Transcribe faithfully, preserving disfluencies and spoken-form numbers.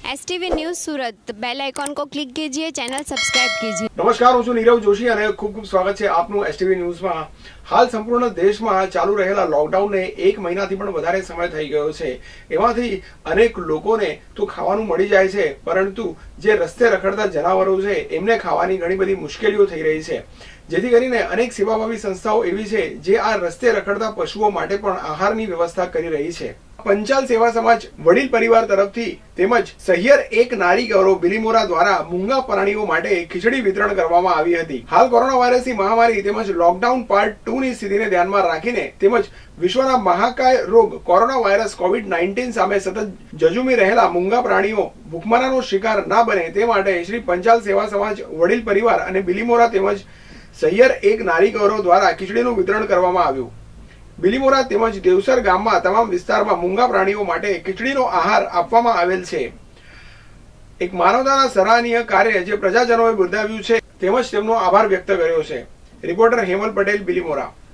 STV news Surat bell icon को click कीजिए, channel subscribe कीजिए। नमस्कार, હું છું નીરવ જોશી અને ખૂબ ખૂબ સ્વાગત છે આપનું એસટીવી ન્યૂઝમાં। હાલ સંપૂર્ણ દેશમાં ચાલુ રહેલા લોકડાઉનને એક મહિનાથી પણ વધારે સમય થઈ ગયો છે। એમાંથી અનેક લોકોને તો ખાવાનું મળી જાય છે, પરંતુ જે રસ્તે રખડતા જનાવરો છે એમને ખાવાની ઘણી બધી મુશ્કેલીઓ થઈ રહી છે, જેથી કરીને અનેક સેવાભાવી સંસ્થાઓ એવી છે જે આ રસ્તે રખડતા પશુઓ માટે પણ આહારની વ્યવસ્થા કરી રહી છે। पंचाल सेवा समाज वडील परिवार तरफथी तेमज सह्यर एक नारी गौरव बिलीमोरा द्वारा मूंगा प्राणीओ माटे खीचड़ी वितरण करवामां आवी हती। हाल कोरोना वायरसनी महामारी तेमज लॉकडाउन पार्ट टू नी स्थितिने ध्यानमां राखीने तेमज विश्वना महाकाय रोग कोरोना वायरस कोविड नाइन्टीन सामे सतत जजूमी रहेला मूंगा प्राणीओ भूखमरानो शिकार न बने ते माटे श्री पंचाल सेवा समाज वडील परिवार अने बिलीमोरा तेमज सह्यर एक नारी गौरव द्वारा खीचड़ीनुं वितरण करवामां आव्युं। बिलीमोरा तेमज देवसर गाममां तमाम विस्तारमां मूंगा प्राणीओ माटे खीचड़ीनो आहार आपवामां आवेल छे। एक मानवताना सराहनीय कार्य जे प्रजाजनोए बिरदाव्युं छे तेमज तेमनो आभार व्यक्त कर्यो छे। रिपोर्टर हेमल पटेल, बिलीमोरा।